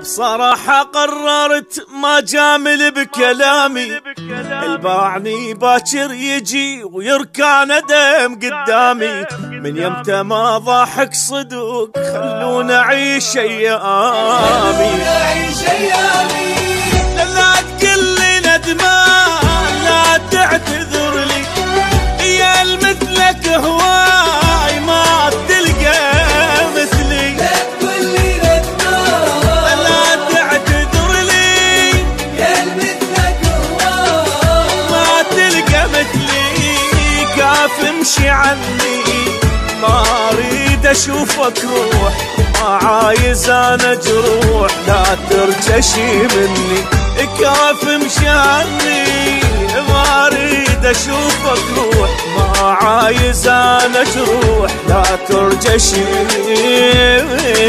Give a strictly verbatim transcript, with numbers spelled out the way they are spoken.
بصراحة قررت ما جامل بكلامي، الباعني باكر يجي ويركع ندم قدامي، من يمتى ما ضحك صدق خلونا اعيش ايامي. لا تقل لي ندمان لا تعتذر لي، يا المثلك هواي ما تلقى مثلي. لا تقل لي ندمان لا تعتذر لي، يا المثلك هواي ما تلقى مثلي. كاف امشي عني ما اريد اشوفك روح، ما عايز انا جروح لا ترجى شي مني. كاف امشي عني ما اريد اشوفك روح، ما عايز انا جروح لا ترجى شي